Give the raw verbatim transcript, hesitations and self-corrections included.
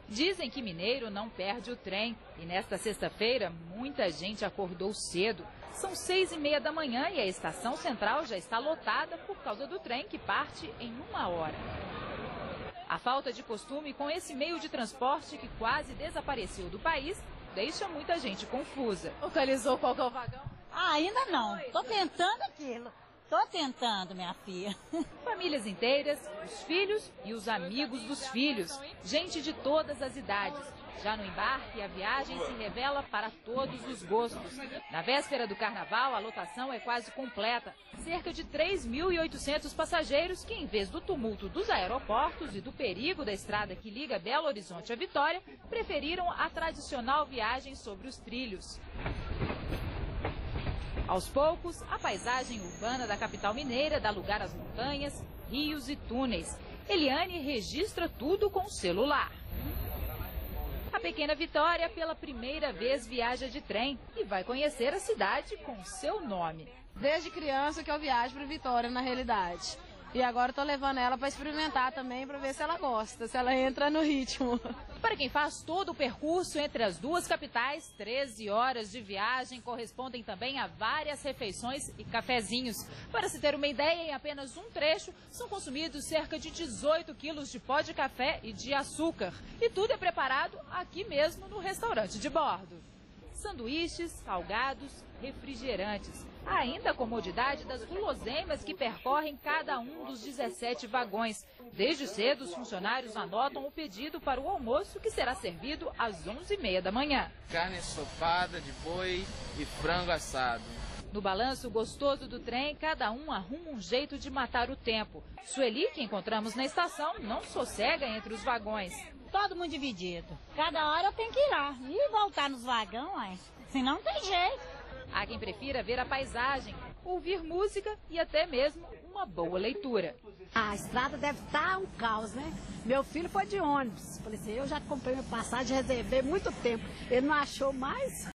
Dizem que mineiro não perde o trem e nesta sexta-feira muita gente acordou cedo. São seis e meia da manhã e a estação central já está lotada por causa do trem que parte em uma hora. A falta de costume com esse meio de transporte que quase desapareceu do país deixa muita gente confusa. Localizou qual que é o vagão? Ah, ainda não. Tô tentando aquilo. Tô tentando, minha filha. Famílias inteiras, os filhos e os amigos dos filhos. Gente de todas as idades. Já no embarque, a viagem se revela para todos os gostos. Na véspera do carnaval, a lotação é quase completa. Cerca de três mil e oitocentos passageiros que, em vez do tumulto dos aeroportos e do perigo da estrada que liga Belo Horizonte à Vitória, preferiram a tradicional viagem sobre os trilhos. Aos poucos, a paisagem urbana da capital mineira dá lugar às montanhas, rios e túneis. Eliane registra tudo com o celular. A pequena Vitória, pela primeira vez, viaja de trem e vai conhecer a cidade com seu nome. Desde criança que eu viajo para Vitória, na realidade. E agora estou levando ela para experimentar também, para ver se ela gosta, se ela entra no ritmo. Para quem faz todo o percurso entre as duas capitais, treze horas de viagem correspondem também a várias refeições e cafezinhos. Para se ter uma ideia, em apenas um trecho são consumidos cerca de dezoito quilos de pó de café e de açúcar. E tudo é preparado aqui mesmo no restaurante de bordo. Sanduíches, salgados, refrigerantes. Há ainda a comodidade das guloseimas que percorrem cada um dos dezessete vagões. Desde cedo, os funcionários anotam o pedido para o almoço que será servido às onze e meia da manhã. Carne ensopado de boi e frango assado. No balanço gostoso do trem, cada um arruma um jeito de matar o tempo. Sueli, que encontramos na estação, não sossega entre os vagões. Todo mundo dividido. Cada hora eu tenho que ir lá e voltar nos vagões, senão não tem jeito. Há quem prefira ver a paisagem, ouvir música e até mesmo uma boa leitura. A estrada deve estar um caos, né? Meu filho foi de ônibus. Falei assim, eu já comprei minha passagem, reservei muito tempo. Ele não achou mais.